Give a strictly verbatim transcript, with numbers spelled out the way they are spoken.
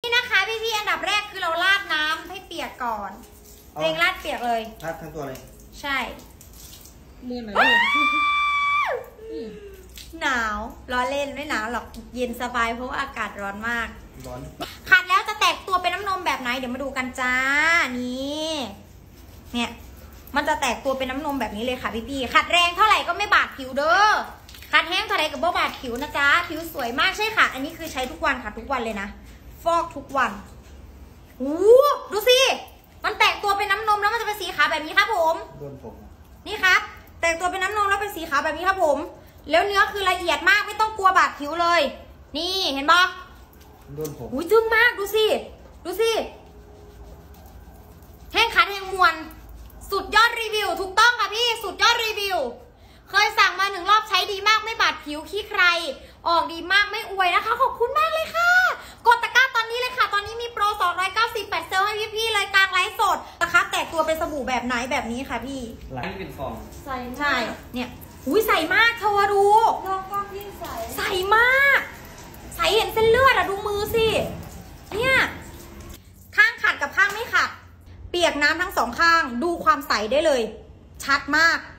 นี่นะคะพี่พี่อันดับแรกคือเราราดน้ำให้เปียกก่อนเองราดเปียกเลยราดทั้งตัวเลยใช่มือหน่อยหนาวร้อนเล่นไม่หนาวหรอกเย็นสบายเพราะว่าอากาศร้อนมากร้อนขัดแล้วจะแตกตัวเป็นน้ำนมแบบไหนเดี๋ยวมาดูกันจ้านี่เนี่ยมันจะแตกตัวเป็นน้ำนมแบบนี้เลยค่ะพี่พี่ขัดแรงเท่าไหร่ก็ไม่บาดผิวเด้อขัดแห้งเท่าไหร่ก็บ่บาดผิวนะจ๊ะผิวสวยมากใช่ค่ะอันนี้คือใช้ทุกวันค่ะทุกวันเลยนะฟอกทุกวันโอ้ดูสิมันแตกตัวเป็นน้ำนมแล้วมันจะเป็นสีขาวแบบนี้ครับผมโดนผมนี่ครับแตกตัวเป็นน้ำนมแล้วเป็นสีขาวแบบนี้ครับผมแล้วเนื้อคือละเอียดมากไม่ต้องกลัวบาดผิวเลยนี่เห็นปะโดนผมอุ้ยจึ้งมากดูสิดูสิแห้งขัดแห้งมวนสุดยอดรีวิวถูกต้องค่ะพี่สุดยอดรีวิวเคยสั่งมาหนึ่งรอบใช้ดีมากไม่บาดผิวขี้ใครออกดีมากไม่อวยนะคะขอบคุณมากเลยค่ะกดตะกร้าตอนนี้เลยค่ะตอนนี้มีโปรสองร้อยเก้าสิบแปดเซลให้พี่ๆเลยกลางไลฟ์สดนะคะแตกตัวเป็นสบู่แบบไหนแบบนี้ค่ะพี่ไลฟ์เป็นฟองใส่ใช่เนี่ยอุ้ยใส่มากเธอดูลองกล้องยิ่งใสใส่มากใส่เห็นเส้นเลือดอะดูมือสิเนี่ยข้างขัดกับข้างไม่ขัดเปียกน้ำทั้งสองข้างดูความใสได้เลยชัดมาก